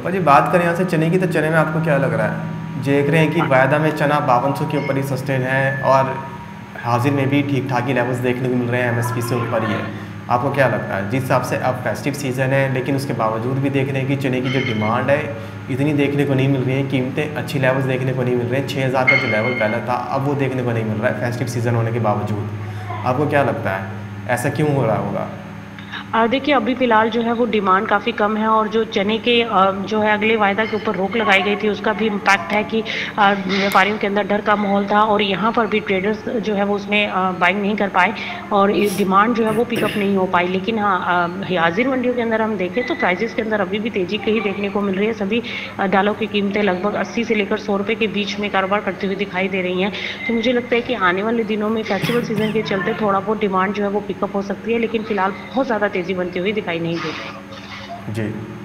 और जी बात करें यहाँ से चने की, तो चने में आपको क्या लग रहा है? देख रहे हैं कि वायदा में चना 5200 के ऊपर ही सस्टेन है और हाजिर में भी ठीक ठाक ही लेवल्स देखने को मिल रहे हैं, एमएसपी से ऊपर ही है। आपको क्या लगता है जिस हिसाब से अब फेस्टिव सीज़न है, लेकिन उसके बावजूद भी देख रहे हैं कि चने की जो डिमांड है इतनी देखने को नहीं मिल रही है, कीमतें अच्छी लेवल्स देखने को नहीं मिल रहे हैं, 6000 का जो लेवल पहला था अब वो देखने को नहीं मिल रहा है फेस्टिव सीज़न होने के बावजूद। आपको क्या लगता है ऐसा क्यों हो रहा होगा? देखिए अभी फ़िलहाल जो है वो डिमांड काफ़ी कम है और जो चने के जो है अगले वायदा के ऊपर रोक लगाई गई थी उसका भी इम्पैक्ट है कि व्यापारियों के अंदर डर का माहौल था और यहाँ पर भी ट्रेडर्स जो है वो उसमें बाइंग नहीं कर पाए और डिमांड जो है वो पिकअप नहीं हो पाई। लेकिन हाँ, हाजिर मंडियों के अंदर हम देखें तो प्राइजेस के अंदर अभी भी तेज़ी कहीं देखने को मिल रही है। सभी दालों की कीमतें लगभग 80 से लेकर 100 रुपये के बीच में कारोबार करती हुई दिखाई दे रही हैं। तो मुझे लगता है कि आने वाले दिनों में फेस्टिवल सीजन के चलते थोड़ा बहुत डिमांड जो है वो पिकअप हो सकती है, लेकिन फिलहाल बहुत ज़्यादा तेज़ी बनती हुई दिखाई नहीं दे रही। जी।